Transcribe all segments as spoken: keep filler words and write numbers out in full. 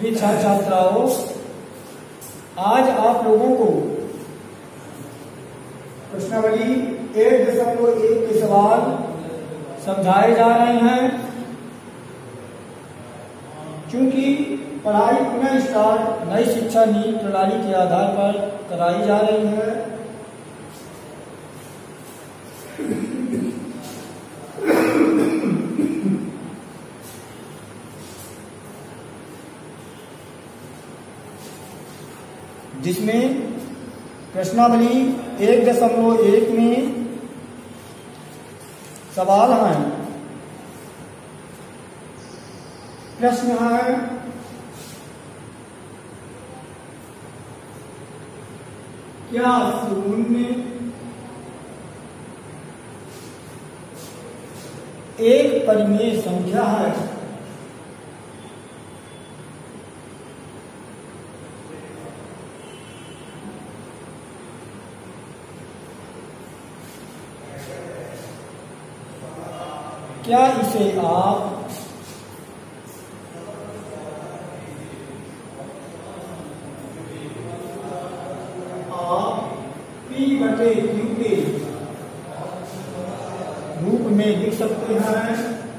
प्रिय छात्र छात्राओं, आज आप लोगों को प्रश्नावली एक दशमलव एक के सवाल समझाए जा रहे हैं। क्योंकि पढ़ाई पुनः स्टार्ट नई शिक्षा नीति प्रणाली के आधार पर कराई जा रही है, जिसमें प्रश्नावली एक दशमलव एक में सवाल हैं। प्रश्न है, क्या शून्य एक परिमेय संख्या है? क्या इसे आप आप पी बटे क्यू के रूप में लिख सकते हैं?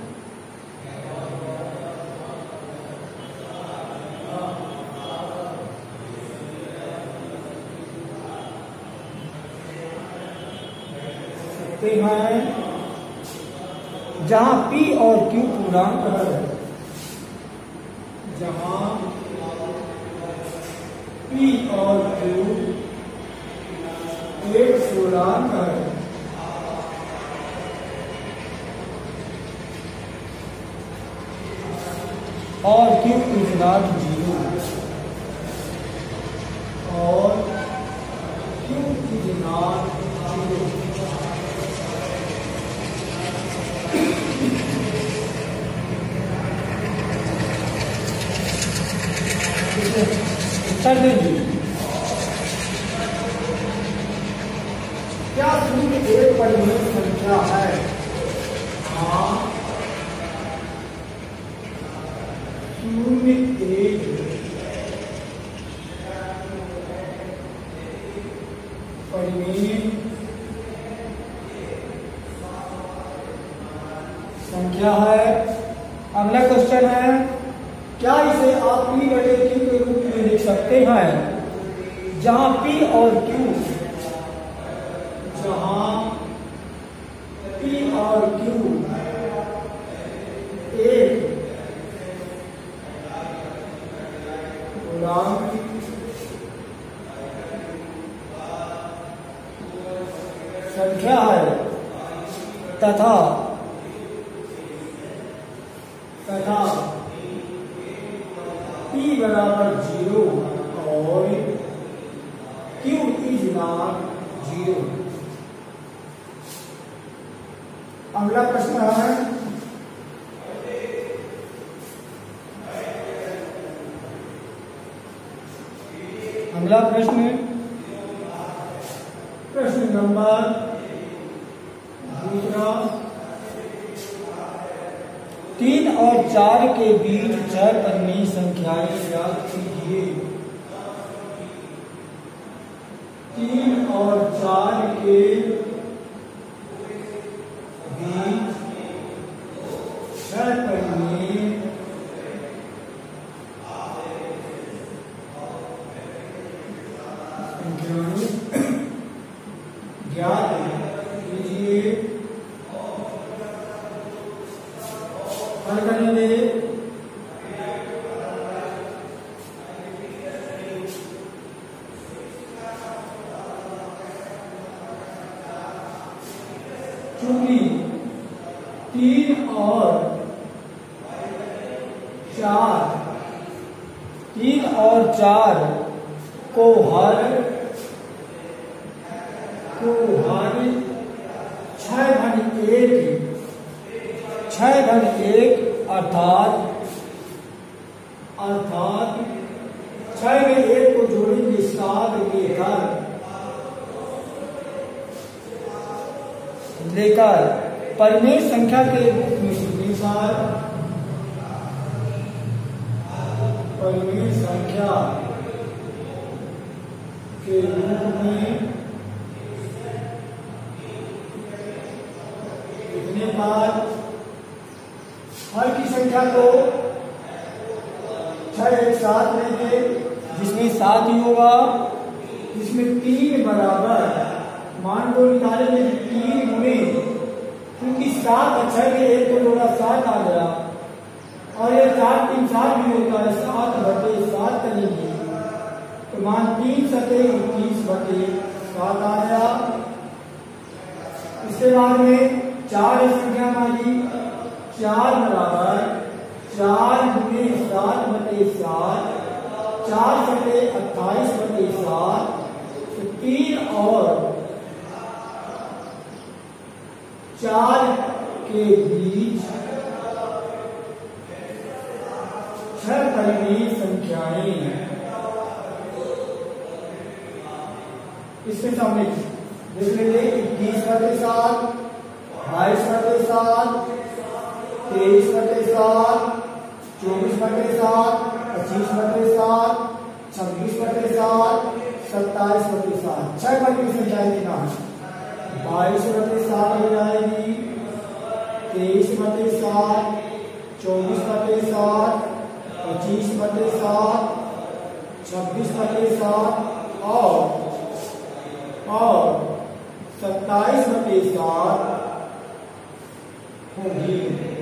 सकते हैं जहां P और Q पूर्णांक है, जहां P और Q एक पूर्णांक है और Q इज नॉट जीरो और Q इज नॉट जीरो। उत्तर दीजिए, क्या शून्य एक परिमेय संख्या है? हाँ, शून्य एक परिमेय संख्या है। अगला क्वेश्चन है, क्या इसे आप P बटे Q के रूप में लिख सकते हैं? जहां P और Q जहां P और Q एक पूर्णांक संख्या है तथा तथा P बराबर जीरो और Q इज नॉट जीरो। अगला प्रश्न है, अगला प्रश्न प्रश्न नंबर दूसरा, तीन और चार के बीच छह परिमेय संख्याएं ज्ञात कीजिए। तीन और चार के बीच छह परिमेय संख्याएं ज्ञात कीजिए। हल करेंगे। चूंकि तीन और चार तीन और चार को हर को हर छह घन एक छह घन एक अर्थात अर्थात छह में एक को जोड़ेंगे सात लेकर लेकर परिमेय संख्या के रूप में लेकर परिमेय संख्या के रूप में लिखने पर हर की संख्या को छह एक सात लेंगे, जिसमें सात ही होगा, जिसमें तीन बराबर मान को निकालेंगे तीन गुणे, क्योंकि सात और छह में एक को जोड़ा सात आ गया, और ये चार तीन सात भी होता है, सात बटे सात करेंगे तो मान तीन सते उनतीस बटे सात आ गया। इसके बाद में चार संख्या हमारी चार बराबर चार गुणे सात बटे सात, चार बटे अट्ठाईस बटे सात, तो तीन और चार के बीच छह परिमेय संख्याएं, इसके सामने देख लेंगे इक्कीस बटे सात, बाईस बटे सात, तेईस बटे सात, चौबीस बटे सात, पच्चीस बटे सात, छब्बीस बटे सात, सत्ताईस बटे सात, छह परिमेय संख्याएं के नाम बाईस बटे सात हो जाएगी, तेईस बटे सात, चौबीस बटे सात, पच्चीस बटे सात, छब्बीस बटे सात और और सत्ताईस बटे सात होगी।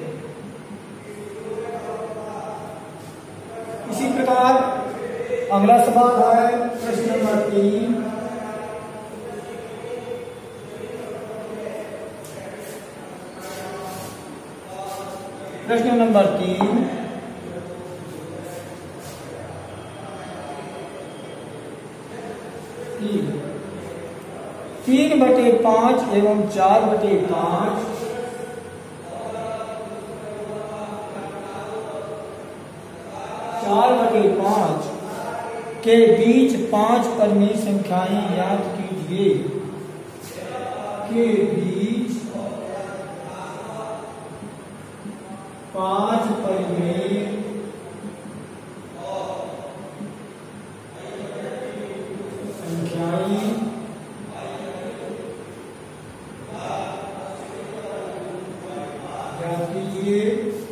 इसी प्रकार अगला सवाल है प्रश्न नंबर तीन। प्रश्न नंबर तीन, तीन तीन बटे पांच एवं चार बटे पांच चार बटे पांच के बीच पांच परिमेय संख्याएं याद कीजिए। के बीच पांच परिमेय संख्याएं याद कीजिए।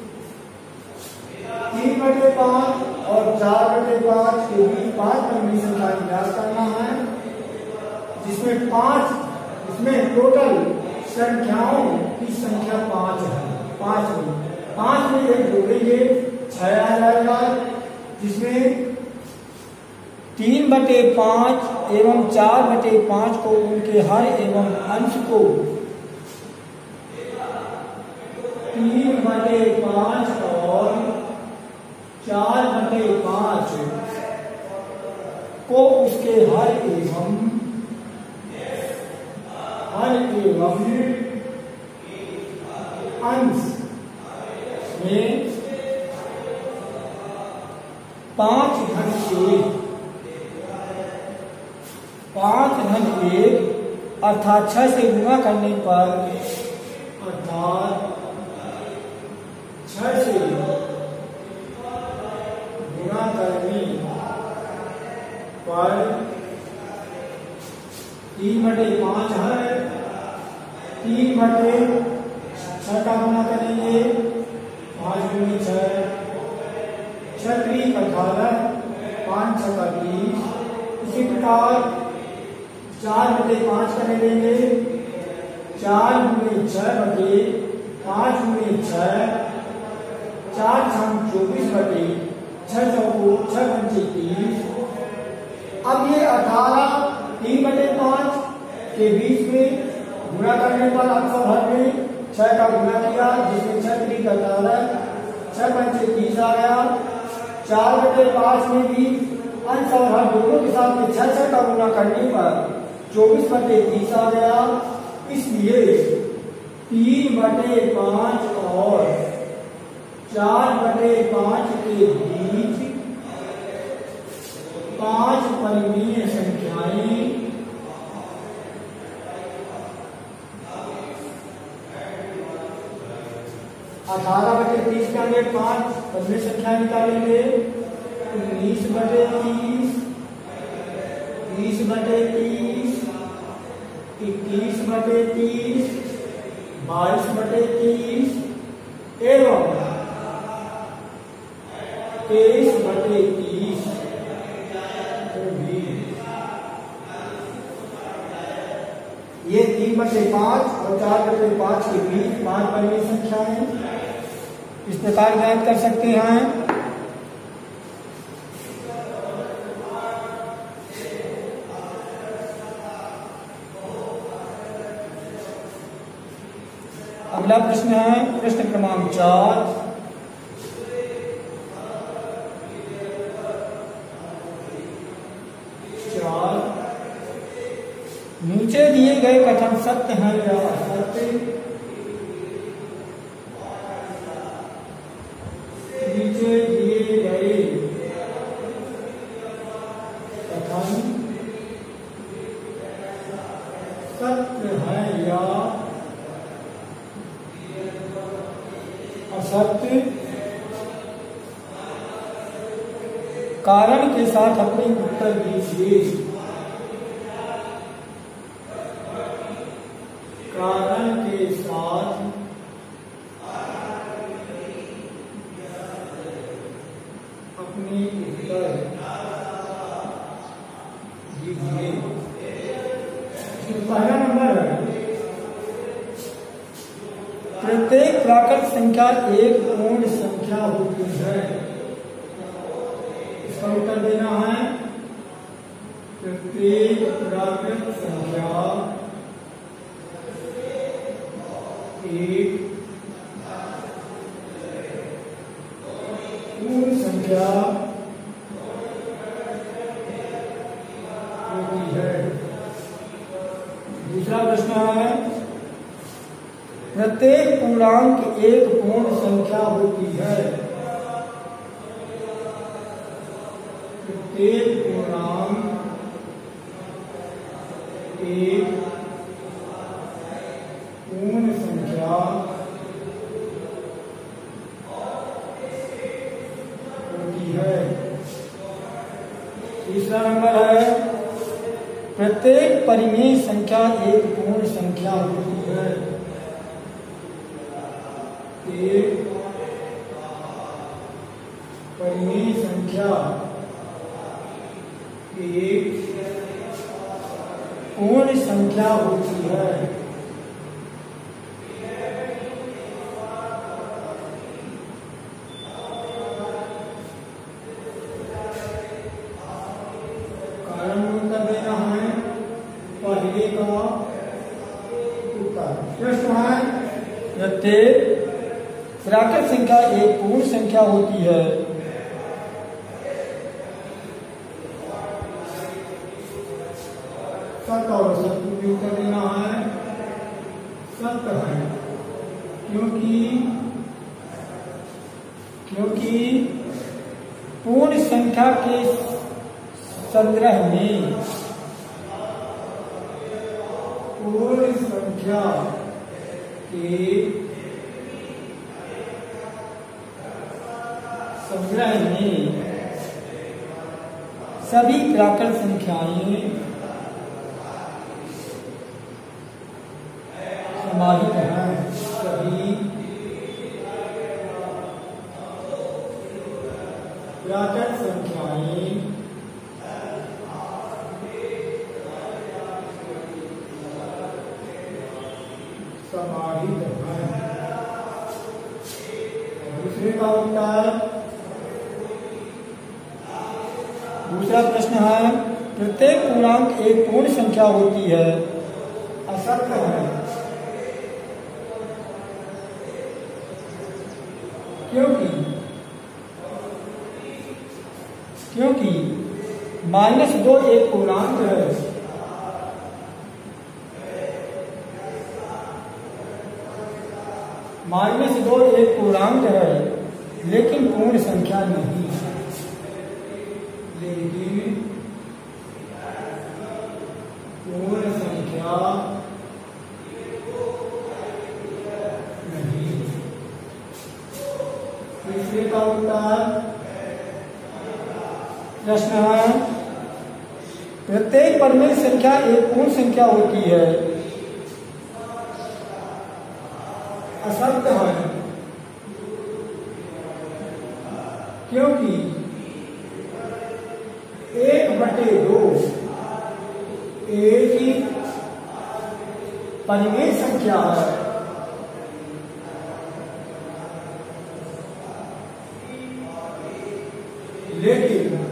तीन बटे पांच और चार बटे पांच के बीच पांच परिमेय संख्याएं याद करना है, जिसमें पांच इसमें टोटल संख्याओं की संख्या पांच है। पांच में पांच में एक जोड़ेंगे छह आ जाएगा, जिसमें तीन बटे पांच एवं चार बटे पांच को उनके हर एवं अंश को तीन बटे पांच और चार बटे पांच को उसके हर एवं हर एवं अंश में पांच धन एक पांच धन एक अर्थात छह से गुणा करने पर अर्थात छह से गुणा करने पर तीन बटे पांच है, तीन बटे छह का गुणा करेंगे, पांच गुणे छह, छह त्रिक अठारह, पांच छह का बीस। इसी प्रकार चार बटे पांच करने देंगे, चार गुणे छह बटे पांच गुणे छह, चार छह चौबीस बटे छह चौको छह पंचे तीस। अब ये अठारह तीन बटे पांच के बीच में गुणा करने पर अक्सर हर में छह का गुणा किया, जिसमें छह त्रिक अठारह, छह पंचे तीस आ गया। चार बटे पांच में भी अंश और हर दोनों के साथ में छह छह का गुणा करने पर चौबीस बटे तीस आ गया। इसलिए तीन बटे पांच और चार बटे पांच के बीच पांच परिमेय संख्याएं अठारह बटे तीस के अंदर पांच परिमेय संख्या निकालेंगे, उन्नीस बटे तीस, तीस बटे तीस, इक्कीस बटे तीस, बाईस बटे तीस एवं तेईस बटे तीस। ये तीन बटे पांच और चार बटे पांच के बीच पांच परिमेय संख्याएं इस प्रकार ज्ञात कर सकते हैं। अगला प्रश्न है प्रश्न क्रमांक चार। चार नीचे दिए गए कथन सत्य हैं या असत्य? नीचे दिए गए कथन सत्य हैं या असत्य? कारण के साथ अपने उत्तर दीजिए। कारण के साथ अपने उत्तर दीजिए। पहला नंबर है प्रत्येक प्राकृत संख्या एक पूर्ण संख्या होती है। इसका उत्तर देना है प्रत्येक प्राकृत संख्या एक पूर्ण संख्या होती है। दूसरा प्रश्न है प्रत्येक पूर्णांक एक पूर्ण संख्या होती है। प्रत्येक पूर्णांक एक पूर्ण संख्या होती है। तीसरा नंबर है प्रत्येक परिमेय संख्या एक पूर्ण संख्या होती है। एक परिमेय संख्या एक पूर्ण संख्या होती है। कारण उत्तर देना है पहले का उत्तर। प्रश्न है प्रत्येक प्राकृत संख्या एक पूर्ण संख्या होती है। सत्य और असत्य भी उत्तर देना है सत्य है क्योंकि क्योंकि पूर्ण संख्या के संग्रह में पूर्ण संख्या के संग्रह में सभी प्राकृत संख्याएं समाहित हैं। सभी प्राकृत संख्याएं समाहित हैं। दूसरे का उत्तर दूसरा प्रश्न है प्रत्येक पूर्णांक एक पूर्ण संख्या होती है। असत्य है क्योंकि क्योंकि माइनस दो एक पूर्णांक है। माइनस दो एक पूर्णांक है लेकिन पूर्ण संख्या नहीं है। लेकिन पूर्ण संख्या नहीं। तीसरे का उत्तर प्रश्न है, प्रत्येक परिमेय संख्या एक पूर्ण संख्या होती है। असत्य है, क्योंकि एक बटे दो एक ही परिमेय संख्या है। लेकिन